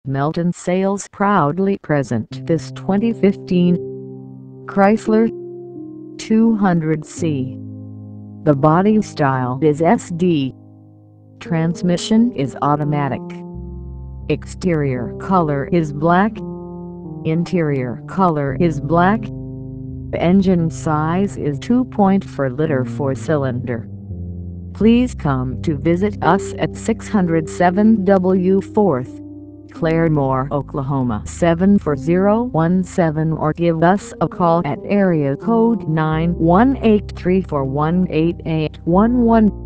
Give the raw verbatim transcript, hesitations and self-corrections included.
Melton Sales proudly present this twenty fifteen Chrysler two hundred C. The body style is S D. Transmission is automatic. Exterior color is black. Interior color is black. Engine size is two point four liter four cylinder. Please come to visit us at six oh seven W fourth Claremore, Oklahoma seven four zero one seven or give us a call at area code nine one eight, three four one, eight eight one one.